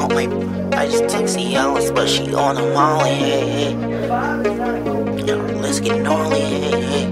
out my, I just took Cialis, but she on a molly, hey, hey. Yo, let's get gnarly, hey, hey.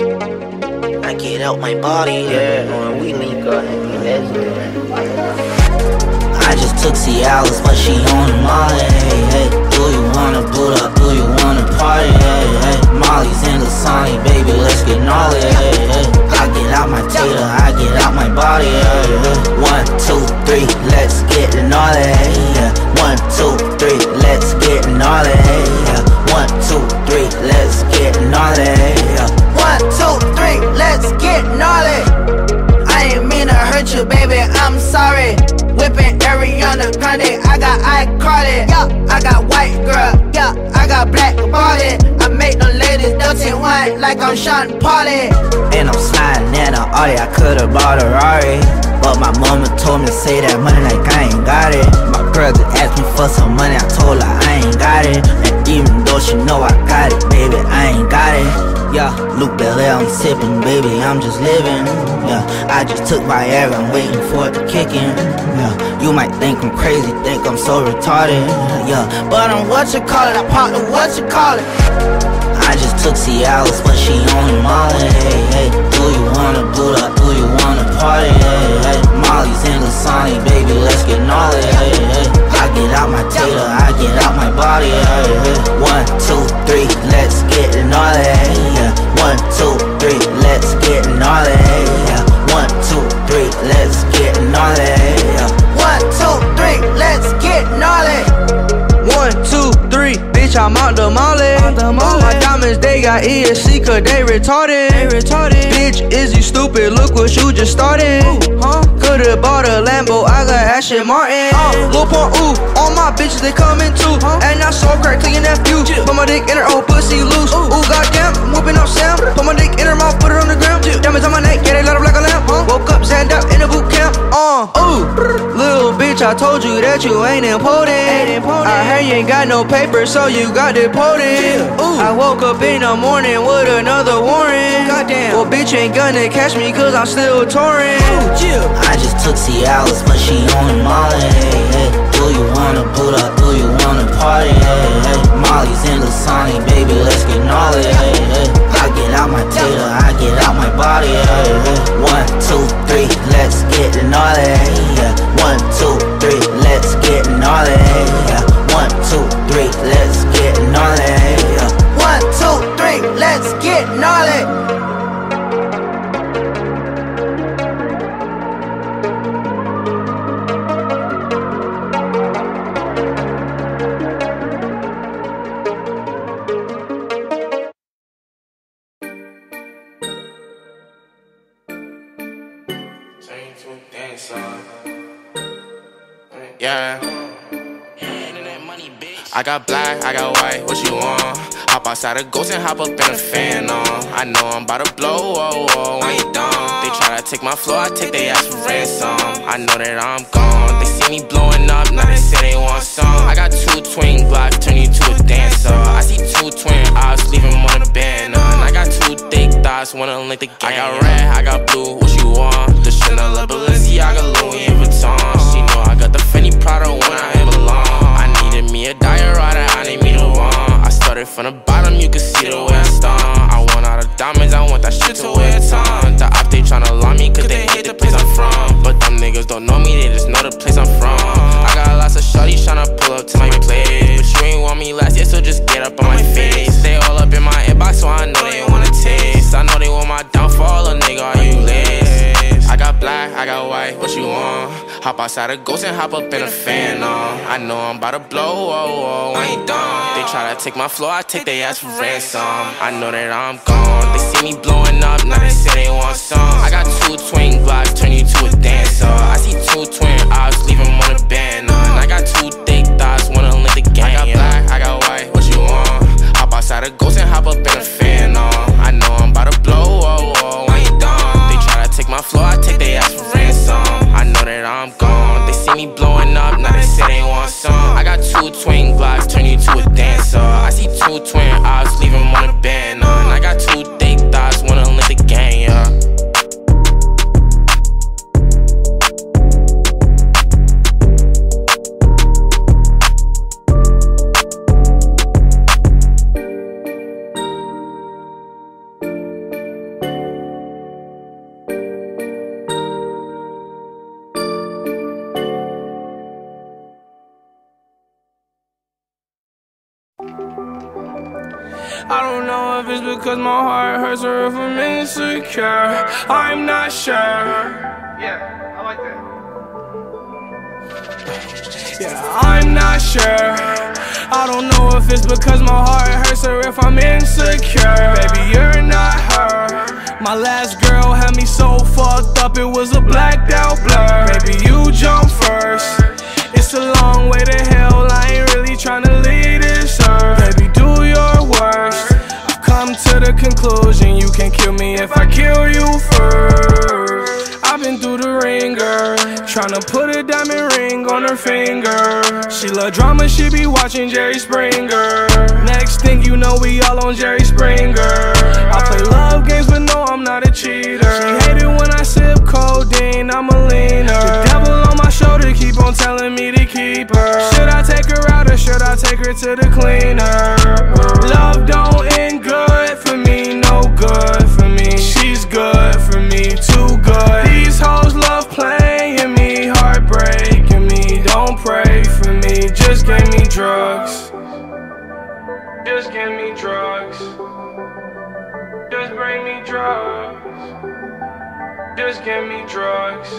I get out my body, yeah, when we link up, legendary. I just took Cialis, but she on a molly, hey, hey. Do you wanna boot up, do you wanna party, hey, hey. Molly's in the Sonny, baby, let's get gnarly, hey, hey. I get out my tater, I get out my body, hey, hey. 1, 2, 3, let's get gnarly, hey, yeah. 1, 2, 3, let's get gnarly, hey, yeah. 1, 2, 3, let's get gnarly, hey, yeah. 1, 2, 3, let's get gnarly. I ain't mean to hurt you, baby, I'm sorry. Whipping Ariana Grande, I got iCarly, yeah. I got white girl, yeah. I got black body. I make them ladies dirty wine like I'm Sean Pauli. And I'm sliding in a Audi, I could've bought a Rari, but my mama told me to say that money like I ain't got it. My girl just asked me for some money, I told her I ain't got it. And even though she know I got it, baby, I ain't got it. Yeah, Luke Belair, I'm sipping, baby, I'm just living. Yeah, I just took my air, I'm waiting for it to kick in. Yeah, you might think I'm crazy, think I'm so retarded. Yeah, but I'm what you call it, I popped the what you call it. I just took Cialis, but she on the molly, hey, hey. Do you wanna boot up, do you wanna party, hey, hey. Molly's in the Sonny, baby, let's get gnarly, hey, hey. I get out my tater, I get out my body, hey, hey. 1, 2, 3, let's get gnarly, hey, yeah. 1, 2, 3, let's get gnarly, hey, yeah. 1, 2, 3, let's get gnarly, hey, yeah. 1, 2, 3, let's get gnarly. 1, 2, 3, bitch, I'm out the molly. All my diamonds, they got ESC, cause they retarded. Bitch, is you stupid? Look what you just started. Could've bought a Lambo, I got Aston Martin. Lil Pump, ooh, all my bitches, they coming too. And I saw crack to your nephew. Put my dick in her old pussy loose. Ooh, goddamn, I'm whooping up Sam. Put my dick in her mouth, put her on the ground. Diamonds on my neck, yeah, they light up like a lamp. Woke up, zanned up in the boot camp. Ooh, little bitch, I told you that you ain't important. I heard you ain't got no paper, so you got deported. I woke up in the morning with another warrant. Goddamn, well, bitch ain't gonna catch me, cause I'm still touring. I just took Cialis, but she on the molly, hey, hey. Do you wanna boot up, do you wanna party, hey, hey. Molly's in the Sonny, baby, let's get gnarly, hey, hey. I get out my tater, I get out my body, hey, hey. 1, 2, 3, let's get gnarly, hey, yeah. 1, 2, 3, let's get gnarly, hey, yeah. 1, 2, 3, let's get gnarly, hey, yeah. 1, 2, 3, let's get gnarly. Yeah. I got black, I got white, what you want? Hop outside a ghost and hop up in a fan on. I know I'm about to blow, whoa, whoa, when you done. They try to take my floor, I take they ass for ransom. I know that I'm gone, they see me blowing up, now they say they want some. I got 2 twin Glocks, turn you to a dancer. I see 2 twin eyes, leave them on the band. And I got 2 thick thighs, wanna link the game. I got red, I got blue, what you want? The Chanel, the Balenciaga, Louis Vuitton. She know I got the Fendi Prada when I belong. I needed me a diorata, I need me the one. I started from the bottom, you can see the way I stomp. I want all the diamonds, I want that shit to wear a ton. The op, they tryna lie me, cause they hate the place I'm from. But them niggas don't know me, they just know the place I'm from. I got lots of shawties tryna pull up to my place, but you ain't want me last year, so just get up on my face. They all up in my inbox, so I know they wanna taste. I know they want my downfall, a nigga, are you lace? I got black, I got white, what you want? Hop outside a ghost and hop up in a fan on. I know I'm about to blow, whoa, whoa, when you done. They try to take my floor, I take they ass for ransom. I know that I'm gone, they see me blowing up, now they say they want some. I got 2 twin Glocks, turn you to a dancer. I see 2 twin eyes, leave them on the band. And I got 2 thick thighs, wanna link the game. I got black, I got white, what you want? Hop outside a ghost and hop up in a fan on. I know I'm about to blow, whoa, whoa, when you done. They try to take my floor, I take they ass for ransom. I know that I'm gone, they see me blowing up, now they say they want some. I got 2 twin Glocks, turn you to a dancer. I see 2 twin eyes, leave them on the band. And I got 2 thick thighs, wanna link the game, yeah. I don't know if it's because my heart hurts or if I'm insecure. I'm not sure. Yeah, I like that. Yeah, I'm not sure. I don't know if it's because my heart hurts or if I'm insecure. Baby, you're not her. My last girl had me so fucked up, it was a blacked out blur. Baby, you jump first. It's a long way to hell, I ain't really tryna leave this earth. Baby, do your worst. I've come to the conclusion you can't kill me if I kill you first. I've been through the ringer, tryna put a diamond ring on her finger. She love drama, she be watching Jerry Springer. Next thing you know, we all on Jerry Springer. I play love games, but no, I'm not a cheater. She hate it when I sip codeine, I'm a leaner. The devil on my shoulder keep on telling me to keep her. Should I take her out or should I take her to the cleaner? Love don't end good for me, no good for me. She's good for me, too good. These hoes love playing me, heartbreaking me. Don't pray for me, just give me drugs. Just give me drugs. Just bring me drugs. Just give me drugs.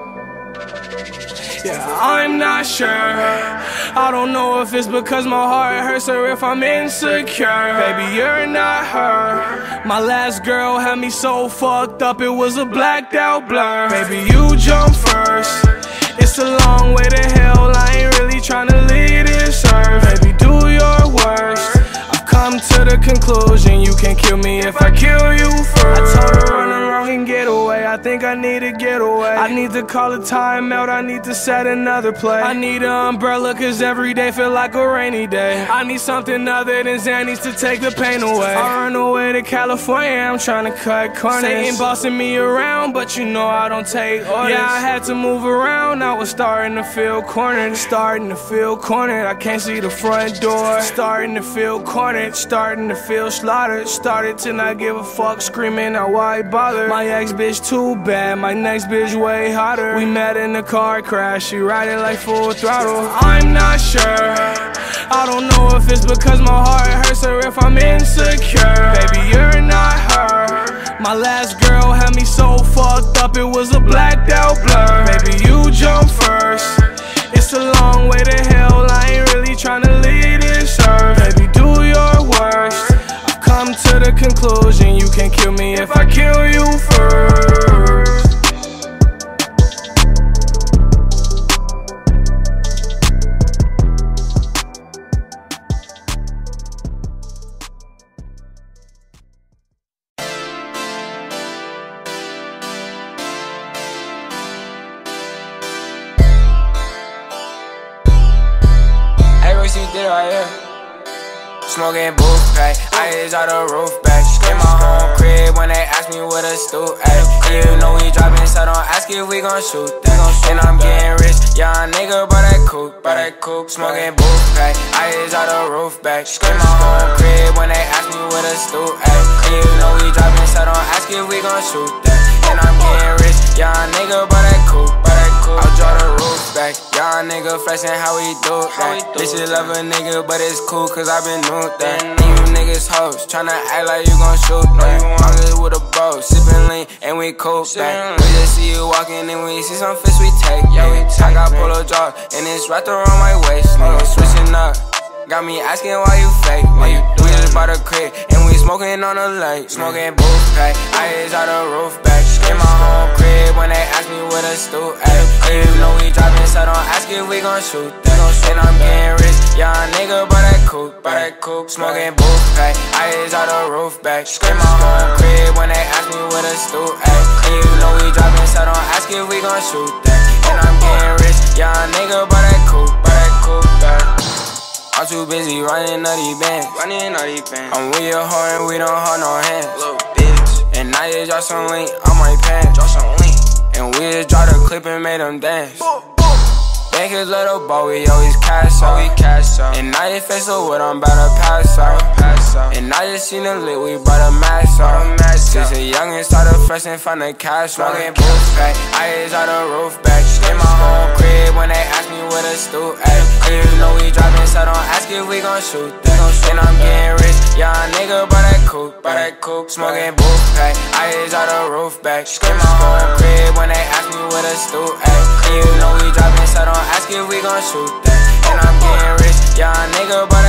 Yeah, I'm not sure. I don't know if it's because my heart hurts or if I'm insecure. Baby, you're not her. My last girl had me so fucked up, it was a blacked out blur. Baby, you jump first. It's a long way to hell, I ain't really tryna leave this earth. Baby, do your worst. I've come to the conclusion you can't kill me if I kill you first. I told her run around and get away, I think I need to get away. I need to call a timeout, I need to set another play. I need an umbrella cause every day feel like a rainy day. I need something other than Xannies to take the pain away. I run away to California, I'm trying to cut corners. Satan bossing me around, but you know I don't take orders. Yeah, I had to move around, I was starting to feel cornered. Starting to feel cornered, I can't see the front door. Starting to feel cornered, starting to feel slaughtered. Started to not give a fuck, screaming now why bother. My ex bitch too bad, my next bitch way hotter. We met in a car crash, she riding like full throttle. I'm not sure. I don't know if it's because my heart hurts or if I'm insecure. Baby, you're not her. My last girl had me so fucked up, it was a blacked out blur. Baby, you jump first. It's a long way to hell, I ain't really tryna leave this earth. Baby, do your worst. I've come to the conclusion you can't kill me if I kill you first. Smoking Boof Pack, I is out the roof back. In my home crib when they ask me what a stoop at. And you know we dropping, so don't ask if we gon' shoot that. And I'm getting rich, young nigga, by that coupe. Smoking Boof Pack, I is out the roof back. In my home crib when they ask me what a stoop at. And you know we dropping, so don't ask if we gon' shoot that. And I'm getting rich, young nigga, by that coupe. I'll draw the roof back, young nigga flexing how we do that. Bitches love a nigga, but it's cool cause I been new that. And you niggas hoes, tryna act like you gon' shoot that. I'm just with a bro, sippin' lean, and we cool back. We just see you walking and we see some fish we take. I got polo jaw, and it's wrapped around my waist. Nigga switching up, got me asking why you fake. We just bought a crib, and we smoking on the lake. Smoking Boof Pack, I is out the roof back. In my home crib when they ask me what a stoop at. And you know we dropping, so don't ask if we gon' shoot that. And I'm getting rich, young nigga, by that coupe. Smoking Boof Pack, I is out the roof back. In my home crib when they ask me what a stoop at. And you know we dropping, so don't ask if we gon' shoot that. And I'm getting rich, young nigga, by that coupe back. I'm too busy running nutty bands. I'm with your hoe and we don't hold no hands. Little bitch. And I just drop some link on my pants. And we just dropped a clip and made them dance. Bankers little boy, we always cash out. And I just face up what I'm about to pass out. And I just seen the lit, we brought a mask out. Since a youngin' started fresh and find the cash out. Smoking Boof Pack, I is out the roof back. In my home crib when they ask me what a stoop at. And you know we dropping, so don't ask if we gon' shoot that. And I'm getting rich, young nigga bought that coupe, smoking Boof Pack. I is out the roof back. In my home crib when they ask me where the stoop at. And you know we dropping, so don't ask if we gon' shoot that. And I'm getting rich, young nigga bought